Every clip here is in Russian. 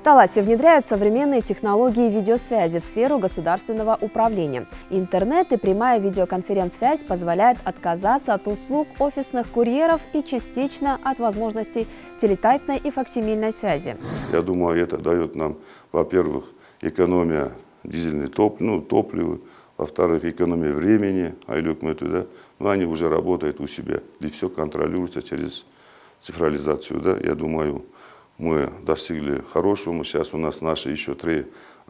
Таласе внедряют современные технологии видеосвязи в сферу государственного управления. Интернет и прямая видеоконференц-связь позволяют отказаться от услуг офисных курьеров и частично от возможностей телетайпной и факсимильной связи. Я думаю, это дает нам, во-первых, экономия дизельного топлива, во-вторых, экономия времени, но они уже работают у себя, и все контролируется через цифрализацию. Да? Я думаю, мы достигли хорошего. Сейчас у нас наши еще три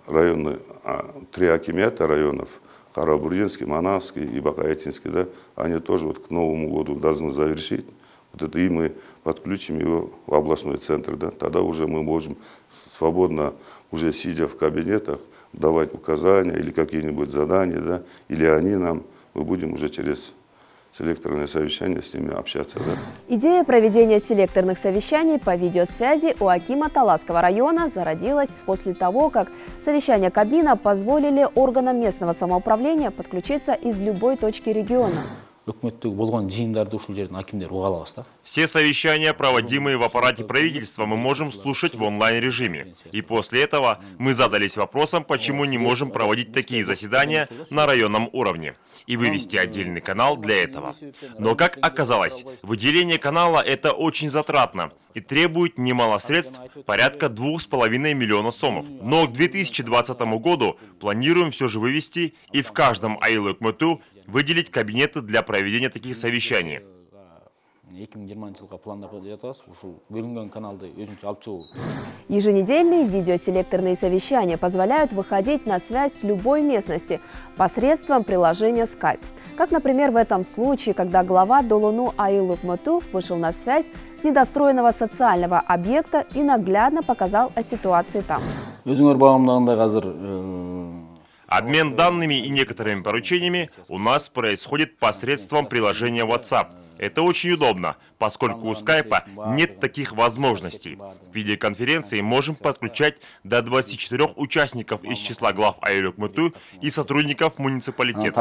акимята районов, Карабурдинский, Манавский и Бакаятинский, да, они тоже к Новому году должны завершить. И мы подключим его в областной центр. Да? Тогда уже мы можем свободно, уже сидя в кабинетах, давать указания или какие-нибудь задания, да? Или они нам, мы будем уже через селекторное совещание с ними общаться. Да? Идея проведения селекторных совещаний по видеосвязи у акима Таласского района зародилась после того, как совещания Кабмина позволили органам местного самоуправления подключиться из любой точки региона. Все совещания, проводимые в аппарате правительства, мы можем слушать в онлайн-режиме. И после этого мы задались вопросом, почему не можем проводить такие заседания на районном уровне и вывести отдельный канал для этого. Но, как оказалось, выделение канала – это очень затратно и требует немало средств, порядка 2,5 миллиона сомов. Но к 2020 году планируем все же вывести и в каждом айлы өкмөтү выделить кабинеты для проведения таких совещаний. Еженедельные видеоселекторные совещания позволяют выходить на связь с любой местности посредством приложения Skype. Как, например, в этом случае, когда глава Долуну Айыл Өкмөтү вышел на связь с недостроенного социального объекта и наглядно показал о ситуации там. Обмен данными и некоторыми поручениями у нас происходит посредством приложения WhatsApp. Это очень удобно, поскольку у скайпа нет таких возможностей. В видеоконференции можем подключать до 24 участников из числа глав Айыл Өкмөтү и сотрудников муниципалитета.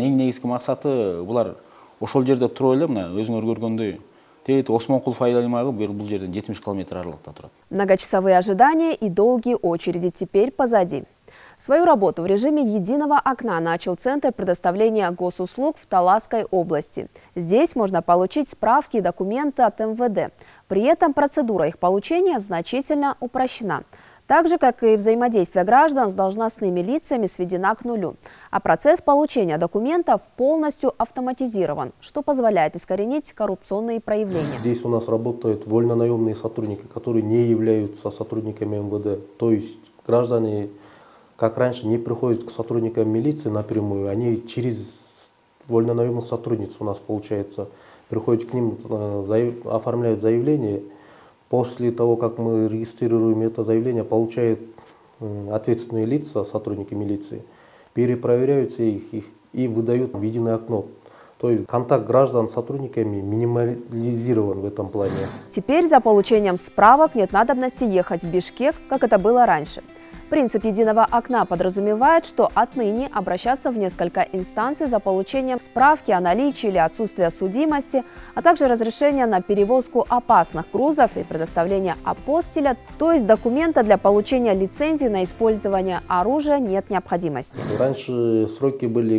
Многочасовые ожидания и долгие очереди теперь позади. Свою работу в режиме единого окна начал Центр предоставления госуслуг в Таласской области. Здесь можно получить справки и документы от МВД. При этом процедура их получения значительно упрощена. Так же, как и взаимодействие граждан с должностными лицами, сведена к нулю. А процесс получения документов полностью автоматизирован, что позволяет искоренить коррупционные проявления. Здесь у нас работают вольнонаемные сотрудники, которые не являются сотрудниками МВД. То есть граждане, как раньше, не приходят к сотрудникам милиции напрямую, они через вольнонаемных сотрудниц у нас, получается, приходят к ним, оформляют заявление. После того, как мы регистрируем это заявление, получают ответственные лица, сотрудники милиции, перепроверяются их и выдают в единое окно. То есть контакт граждан с сотрудниками минимализирован в этом плане. Теперь за получением справок нет надобности ехать в Бишкек, как это было раньше. Принцип единого окна подразумевает, что отныне обращаться в несколько инстанций за получением справки о наличии или отсутствии судимости, а также разрешения на перевозку опасных грузов и предоставление апостиля, то есть документа для получения лицензии на использование оружия, нет необходимости. Раньше сроки были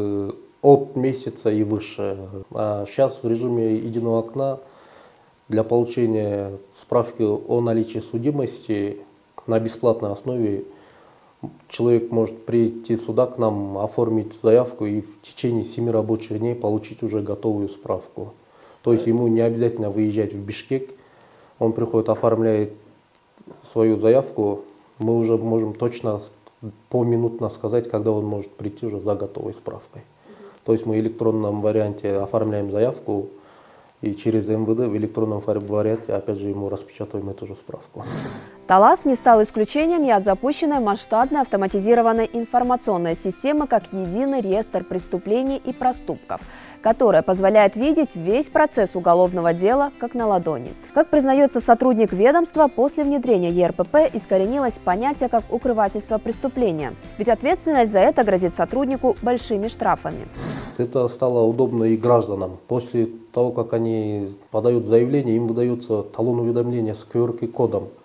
от месяца и выше, а сейчас в режиме единого окна для получения справки о наличии судимости на бесплатной основе человек может прийти сюда к нам, оформить заявку и в течение 7 рабочих дней получить уже готовую справку. То есть ему не обязательно выезжать в Бишкек, он приходит, оформляет свою заявку, мы уже можем точно поминутно сказать, когда он может прийти уже за готовой справкой. То есть мы в электронном варианте оформляем заявку, и через МВД в электронном варианте опять же ему распечатываем эту же справку. Талас не стал исключением и от запущенной масштабной автоматизированной информационной системы как единый реестр преступлений и проступков, которая позволяет видеть весь процесс уголовного дела как на ладони. Как признается сотрудник ведомства, после внедрения ЕРПП искоренилось понятие как укрывательство преступления. Ведь ответственность за это грозит сотруднику большими штрафами. Это стало удобно и гражданам. После того, как они подают заявление, им выдается талон уведомления с QR-кодом.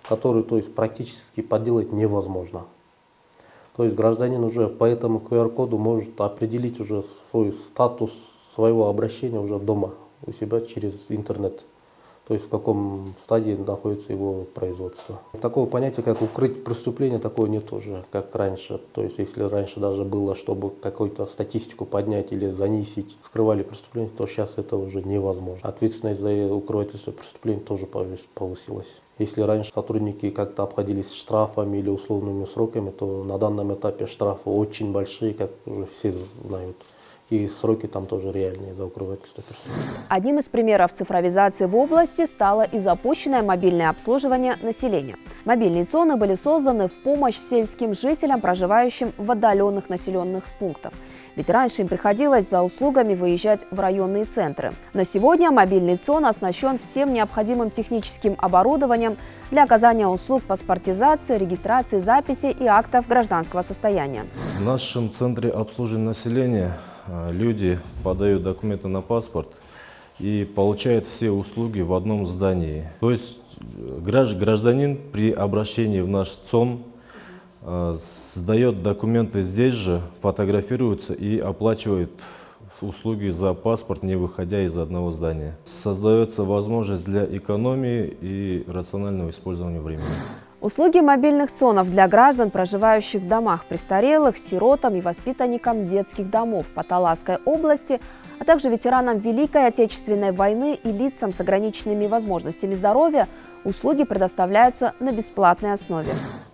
который, то есть, практически подделать невозможно. То есть гражданин уже по этому QR-коду может определить уже свой статус своего обращения уже дома у себя через интернет. То есть в каком стадии находится его производство. Такого понятия, как укрыть преступление, такого нет уже, как раньше. То есть если раньше даже было, чтобы какую-то статистику поднять или занизить, скрывали преступление, то сейчас это уже невозможно. Ответственность за укрывательство преступления тоже повысилась. Если раньше сотрудники как-то обходились штрафами или условными сроками, то на данном этапе штрафы очень большие, как уже все знают. И сроки там тоже реальные за укрывательство преступления. Одним из примеров цифровизации в области стало и запущенное мобильное обслуживание населения. Мобильные зоны были созданы в помощь сельским жителям, проживающим в отдаленных населенных пунктах. Ведь раньше им приходилось за услугами выезжать в районные центры. На сегодня мобильный ЦОН оснащен всем необходимым техническим оборудованием для оказания услуг паспортизации, регистрации, записи и актов гражданского состояния. В нашем центре обслуживания населения люди подают документы на паспорт и получают все услуги в одном здании. То есть гражданин при обращении в наш ЦОН сдает документы здесь же, фотографируется и оплачивает услуги за паспорт, не выходя из одного здания. Создается возможность для экономии и рационального использования времени. Услуги мобильных ЦОНов для граждан, проживающих в домах престарелых, сиротам и воспитанникам детских домов по Таласской области, а также ветеранам Великой Отечественной войны и лицам с ограниченными возможностями здоровья, услуги предоставляются на бесплатной основе.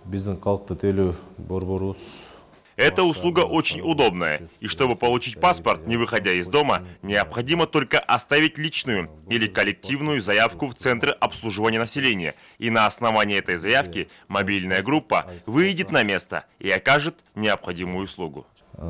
Эта услуга очень удобная, и чтобы получить паспорт, не выходя из дома, необходимо только оставить личную или коллективную заявку в Центр обслуживания населения, и на основании этой заявки мобильная группа выйдет на место и окажет необходимую услугу.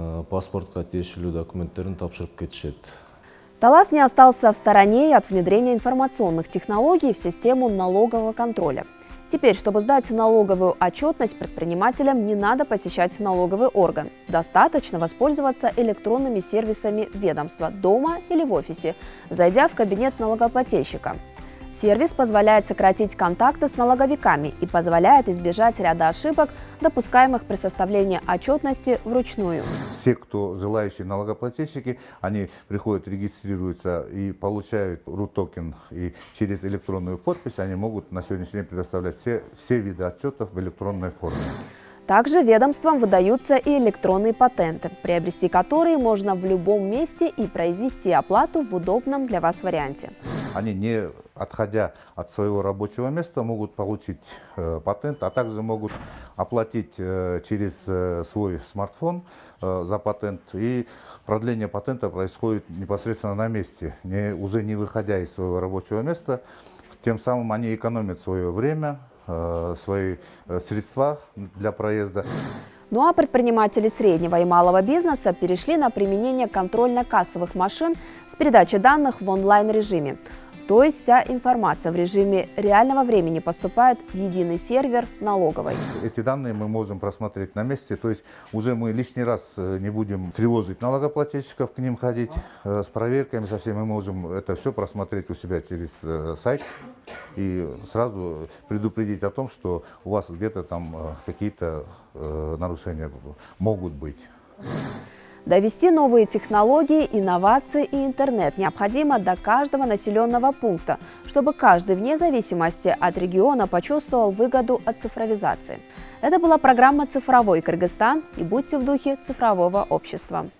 Талас не остался в стороне от внедрения информационных технологий в систему налогового контроля. Теперь, чтобы сдать налоговую отчетность, предпринимателям не надо посещать налоговый орган. Достаточно воспользоваться электронными сервисами ведомства дома или в офисе, зайдя в кабинет налогоплательщика. Сервис позволяет сократить контакты с налоговиками и позволяет избежать ряда ошибок, допускаемых при составлении отчетности вручную. Все, кто желающие налогоплательщики, они приходят, регистрируются и получают РУ-токен. И через электронную подпись они могут на сегодняшний день предоставлять все виды отчетов в электронной форме. Также ведомствам выдаются и электронные патенты, приобрести которые можно в любом месте и произвести оплату в удобном для вас варианте. Они, не отходя от своего рабочего места, могут получить патент, а также могут оплатить через свой смартфон за патент. И продление патента происходит непосредственно на месте, уже не выходя из своего рабочего места. Тем самым они экономят свое время, свои средства для проезда. Ну а предприниматели среднего и малого бизнеса перешли на применение контрольно-кассовых машин с передачей данных в онлайн-режиме. То есть вся информация в режиме реального времени поступает в единый сервер налоговой. Эти данные мы можем просмотреть на месте, то есть уже мы лишний раз не будем тревожить налогоплательщиков, к ним ходить с проверками, со всеми. Мы можем это все просмотреть у себя через сайт и сразу предупредить о том, что у вас где-то там какие-то нарушения могут быть. Довести новые технологии, инновации и интернет необходимо до каждого населенного пункта, чтобы каждый вне зависимости от региона почувствовал выгоду от цифровизации. Это была программа «Цифровой Кыргызстан», и будьте в духе цифрового общества.